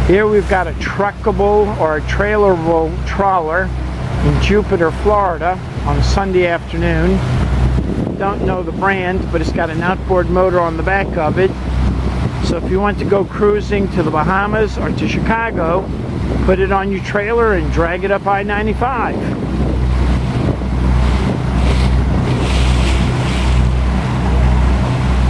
Here we've got a Truckable or a Trailerable trawler in Jupiter, Florida on a Sunday afternoon. Don't know the brand, but it's got an outboard motor on the back of it. So if you want to go cruising to the Bahamas or to Chicago, put it on your trailer and drag it up I-95.